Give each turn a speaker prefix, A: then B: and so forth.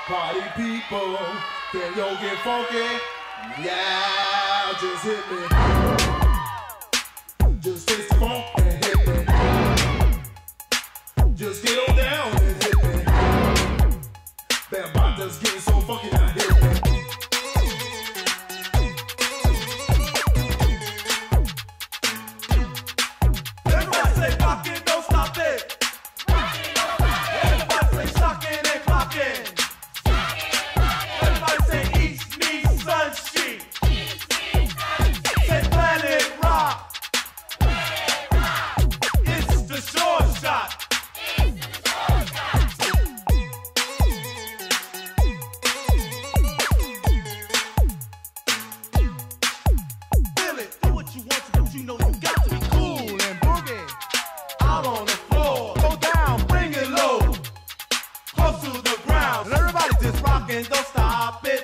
A: Party people, can yo get funky? Yeah, just hit me. Just taste the funk and hit me. Just get on down and hit me. Bambanda's getting so funky now, hit me.
B: Everybody say rock it, don't stop it. Everybody say shockin' and clockin'. Everybody say East meets Sun Street. Say Planet Rock. It's the short shot. Feel it, do what you want to, but you know you got to be cool and boogie. Out on the floor, go down, bring it low, close to the ground. And everybody just rockin', don't stop it.